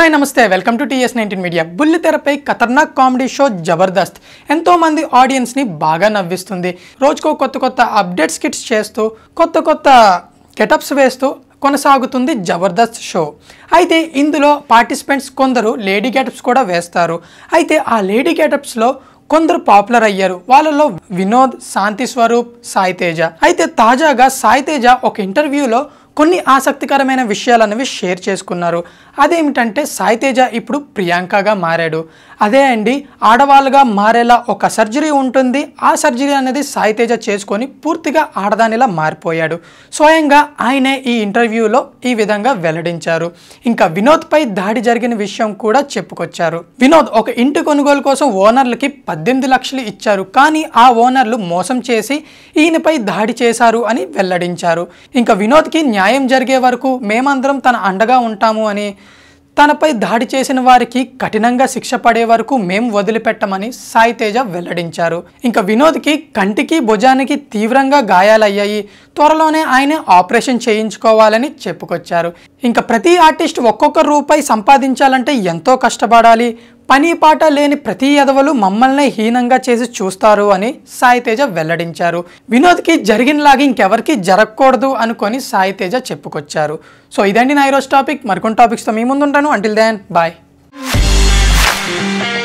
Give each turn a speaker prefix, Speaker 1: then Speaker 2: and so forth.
Speaker 1: Hi నమస్తే welcome to ts19 media. బుల్లితెరపై Khatarnak comedy show Jabardasth ఎంతో మంది ఆడియన్స్ ని బాగా నవ్విస్తుంది. రోజుకో కొత్త అప్డేట్ స్కిట్స్ చేస్తూ కొత్త గెటప్స్ వేస్తూ కొనసాగుతుంది జబర్దస్త్ షో. అయితే ఇందులో పార్టిసిపెంట్స్ కొందరు లేడీ గెటప్స్ కూడా వేస్తారు. అయితే ఆ లేడీ గెటప్స్లో కొందరు పాపులర్ అయ్యారు. వాళ్ళలో వినోద్, శాంతి స్వరూప్, సాయి తేజ. అయితే తాజాగా సాయి తేజ ఒక ఇంటర్వ్యూలో కొన్ని ఆసక్తికరమైన విషయాలనేవి షేర్ చేసుకున్నారు. అదేమిటంటే సాయి తేజ ఇప్పుడు ప్రియాంకగా మారాడు. అదే అండి, ఆడవాళ్ళుగా మారేలా ఒక సర్జరీ ఉంటుంది. ఆ సర్జరీ అనేది సాయి తేజ చేసుకొని పూర్తిగా ఆడదానిలా మారిపోయాడు. స్వయంగా ఆయనే ఈ ఇంటర్వ్యూలో ఈ విధంగా వెల్లడించారు. ఇంకా వినోద్పై దాడి జరిగిన విషయం కూడా చెప్పుకొచ్చారు. వినోద్ ఒక ఇంటి కొనుగోలు కోసం ఓనర్లకి 18 లక్షలు ఇచ్చారు. కానీ ఆ ఓనర్లు మోసం చేసి ఈయనపై దాడి చేశారు అని వెల్లడించారు. ఇంకా వినోద్కి న్యాయం జరిగే వరకు మేమందరం తన అండగా ఉంటాము అని, తనపై దాడి చేసిన వారికి కఠినంగా శిక్ష పడే వరకు మేము వదిలిపెట్టమని సాయి తేజ వెల్లడించారు. ఇంకా వినోద్కి కంటికి భుజానికి తీవ్రంగా గాయాలయ్యాయి. త్వరలోనే ఆయన ఆపరేషన్ చేయించుకోవాలని చెప్పుకొచ్చారు. ఇంకా ప్రతి ఆర్టిస్ట్ ఒక్కొక్క రూపాయి సంపాదించాలంటే ఎంతో కష్టపడాలి. పని పాట లేని ప్రతి ఎదవలు మమ్మల్ని హీనంగా చేసి చూస్తారు అని సాయి తేజ వెల్లడించారు. వినోద్కి జరిగినలాగా ఇంకెవరికి జరగకూడదు అనుకొని సాయి తేజ చెప్పుకొచ్చారు. సో ఇదండి నా ఈరోజు టాపిక్. మరికొన్ని టాపిక్స్తో మీ ముందు ఉంటాను. Until then bye.